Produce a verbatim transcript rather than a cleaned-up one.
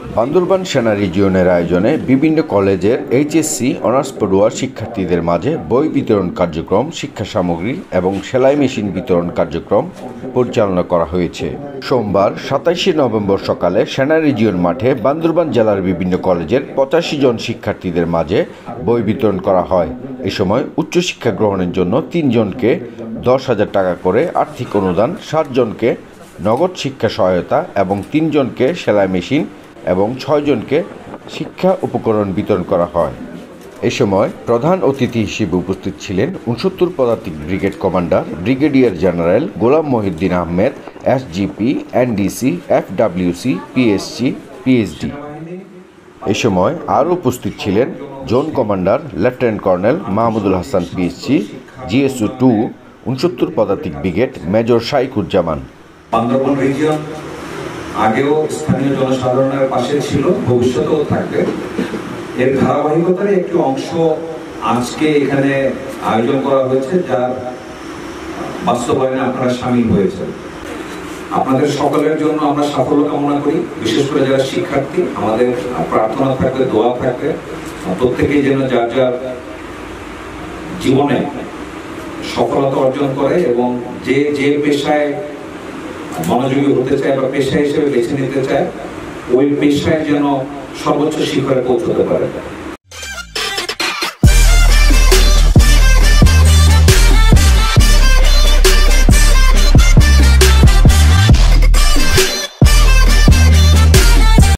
বান্দরবান সেনা রিজিয়নের আয়োজনে বিভিন্ন কলেজের এইচএসসি অনার্স পড়ুয়া শিক্ষার্থীদের মাঝে বই বিতরণ কার্যক্রম, শিক্ষা সামগ্রী এবং সেলাই মেশিন বিতরণ কার্যক্রম পরিচালনা করা হয়েছে। সোমবার সাতাইশে নভেম্বর সকালে সেনা রিজিয়ন মাঠে বান্দরবান জেলার বিভিন্ন কলেজের পঁচাশি জন শিক্ষার্থীদের মাঝে বই বিতরণ করা হয়। এ সময় উচ্চশিক্ষা গ্রহণের জন্য তিনজনকে দশ হাজার টাকা করে আর্থিক অনুদান, ষাট জনকে নগদ শিক্ষা সহায়তা এবং তিনজনকে সেলাই মেশিন এবং ছয়জনকে শিক্ষা উপকরণ বিতরণ করা হয়। এ সময় প্রধান অতিথি হিসেবে উপস্থিত ছিলেন উনসত্তর পদাতিক brigade commander brigadier general Golam Mohiuddin Ahmed, SGP, NDC, FWC, PSC, PhD. এ সময় আরও উপস্থিত ছিলেন zone commander lieutenant colonel Mahmudul Hasan, PSC, GSO two, উনসত্তর পদাতিক brigade major Shaikuzzaman. Bandarban region আগেও স্থানীয় জনসাধারণের পাশে ছিল, ভবিষ্যতেও থাকবে। এর ধারাবাহিকতার একটি অংশ আজকে এখানে আয়োজন করা হয়েছে, যার বাস্তবায়নে আপনারা সামিল হয়েছেন। আপনাদের সকলের জন্য আমরা সাফল্য কামনা করি। বিশেষ করে যারা শিক্ষার্থী, আমাদের প্রার্থনা থাকবে, দোয়া থাকবে, প্রত্যেকেই যেন যার যার জীবনে সফলতা অর্জন করে এবং যে যে পেশায় মনোযোগী হতে চায় বা পেশা হিসেবে বেছে নিতে চায়, ওই পেশায় যেন সর্বোচ্চ শিখরে পৌঁছতে পারে।